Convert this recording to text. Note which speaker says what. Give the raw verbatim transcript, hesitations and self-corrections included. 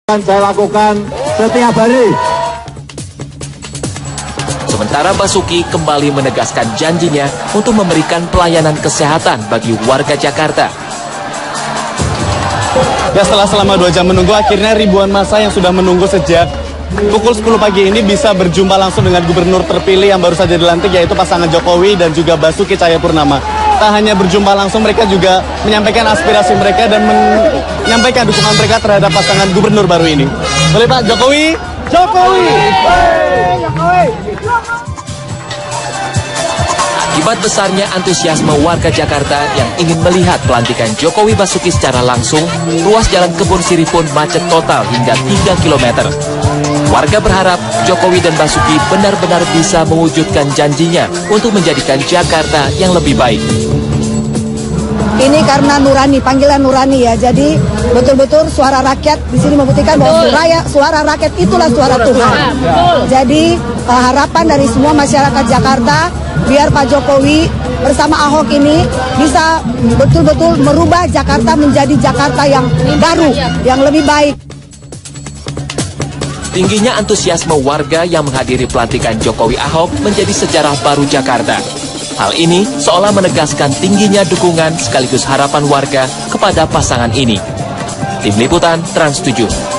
Speaker 1: Saya lakukan setiap hari.
Speaker 2: Sementara Basuki kembali menegaskan janjinya untuk memberikan pelayanan kesehatan bagi warga Jakarta.
Speaker 3: Ya, setelah selama dua jam menunggu, akhirnya ribuan massa yang sudah menunggu sejak pukul sepuluh pagi ini bisa berjumpa langsung dengan gubernur terpilih yang baru saja dilantik, yaitu pasangan Jokowi dan juga Basuki Cahayapurnama. Tak hanya berjumpa langsung, mereka juga menyampaikan aspirasi mereka dan menyampaikan dukungan mereka terhadap pasangan gubernur baru ini. Boleh Pak Jokowi? Jokowi! Jokowi!
Speaker 2: Akibat besarnya antusiasme warga Jakarta yang ingin melihat pelantikan Jokowi Basuki secara langsung, ruas jalan Kebun Sirih pun macet total hingga tiga kilometer. Warga berharap Jokowi dan Basuki benar-benar bisa mewujudkan janjinya untuk menjadikan Jakarta yang lebih baik.
Speaker 4: Ini karena nurani, panggilan nurani ya. Jadi betul-betul suara rakyat di sini membuktikan bahwa suara, suara rakyat itulah suara Tuhan. Jadi uh, harapan dari semua masyarakat Jakarta biar Pak Jokowi bersama Ahok ini bisa betul-betul merubah Jakarta menjadi Jakarta yang baru, yang lebih baik.
Speaker 2: Tingginya antusiasme warga yang menghadiri pelantikan Jokowi Ahok menjadi sejarah baru Jakarta. Hal ini seolah menegaskan tingginya dukungan sekaligus harapan warga kepada pasangan ini. Tim Liputan Trans tujuh.